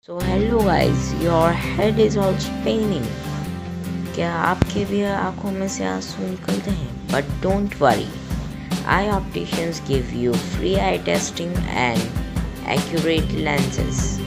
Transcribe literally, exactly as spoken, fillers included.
So hello guys, your head is all spinning. क्या आपके भी आंखों में से आंसू निकलते हैं? But don't worry, eye opticians give you free eye testing and accurate lenses.